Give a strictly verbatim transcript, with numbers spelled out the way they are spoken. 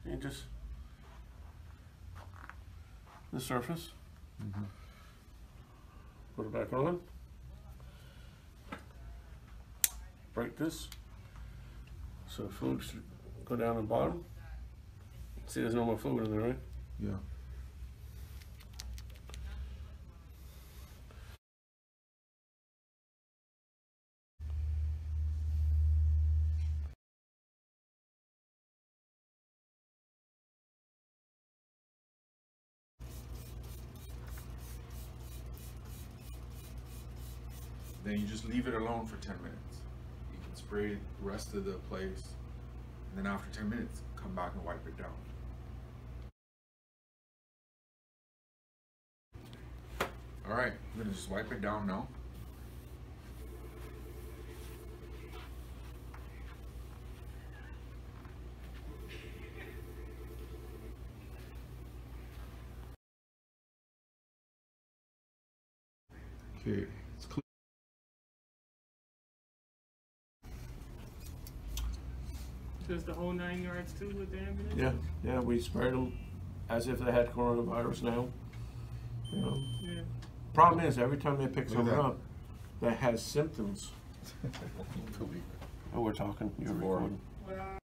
and just the surface. Mm-hmm. Put it back on. Break this. So fluid should go down the bottom. See, there's no more fluid in there, right? Yeah. Then you just leave it alone for ten minutes. You can spray the rest of the place, and then after ten minutes, come back and wipe it down. All right, I'm gonna just wipe it down now. Okay, it's clear. Just the whole nine yards too with the ambulance? Yeah, yeah, we sprayed them as if they had coronavirus now. You know. Yeah. Problem is, every time they pick Look at someone that. up that has symptoms. Oh, we're talking. You're It's boring. recording. Well,